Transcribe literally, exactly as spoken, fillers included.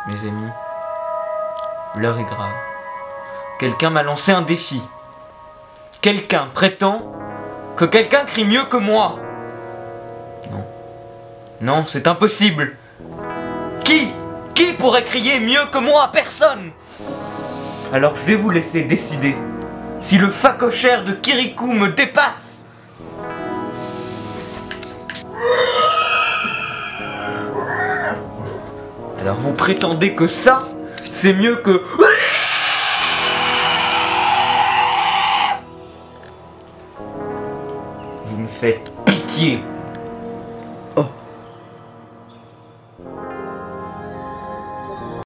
Mes amis, l'heure est grave. Quelqu'un m'a lancé un défi. Quelqu'un prétend que quelqu'un crie mieux que moi. Non. Non, c'est impossible. Qui Qui pourrait crier mieux que moi? Personne. Alors je vais vous laisser décider si le phacochère de Kirikou me dépasse. Alors vous prétendez que ça, c'est mieux que... Vous me faites pitié.